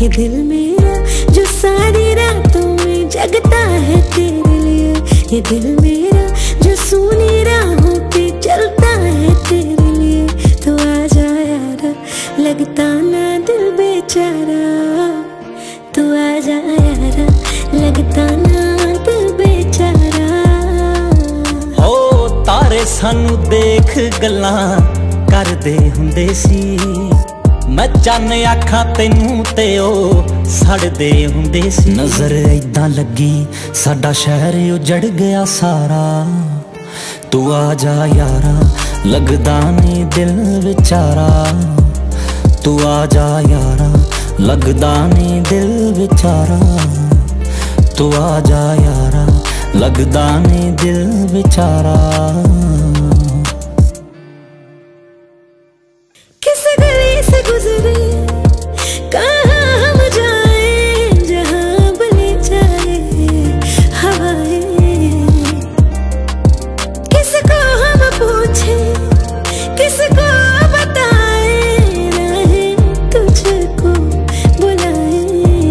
ये दिल मेरा जो सारी रातों में जगता है तेरे लिए, ये दिल मेरा जो सूनी राहों पे चलता है तेरे लिए। तो आजा यारा लगता ना दिल बेचारा, तो आजा यारा लगता ना दिल बेचारा। हो तारे सानू देख गल्लां करदे हुंदे सी, मैं चन्न आखा तेनू ते ओ सड़दे हुंदे सी। नजर ऐदां लगी साडा शहर उजड़ गया सारा, तू आजा यारा लगदा नहीं दिल बेचारा, तू आजा यारा लगदा नहीं दिल बेचारा, तू आजा यारा लगदा नहीं दिल बेचारा। किस गली से गुजरे कहाँ हम जाए, जहाँ बले जाए हवाएं। किसको हम पूछे किसको बताए, राहें तुझको बुलाए।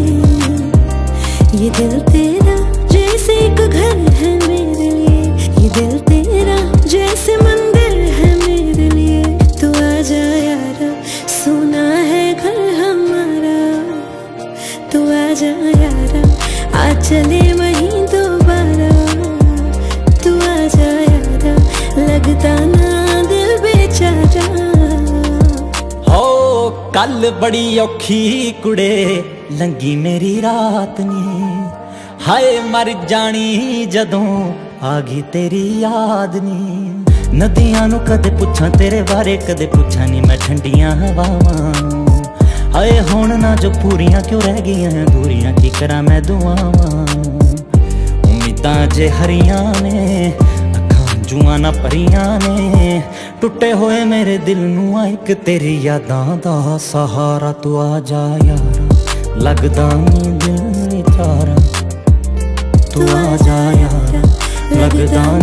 ये दिल तेरा जैसे एक घर है मेरे लिए, ये दिल तेरा जैसे मंदिर है मेरे लिए। तू आजा यारा सुना है घर हमारा, तू आजा यारा आ चले वहीं दोबारा, तू आजा यारा लगता ना दिल बेचारा। हो कल बड़ी औखी कुड़े लंगी मेरी रात नी, हाय मर जानी जदों आ गई तेरी याद नी। नदियां नू कदे पुछां तेरे बारे कदे पुछां नी मैं ठंडियां हवावां नू, हाय हुण ना जो पूरियां क्यों रह गईयां दूरियां की करा मैं दुआवां नू। उम्मीदां जे हरियां ने अखां जुआं ना भरियां ने, टुटे होए मेरे दिल नू इक तेरी यादां दा सहारा। तू आजा यारा लगदा नहीं दिल बेचारा, तू आजा यारा लगदा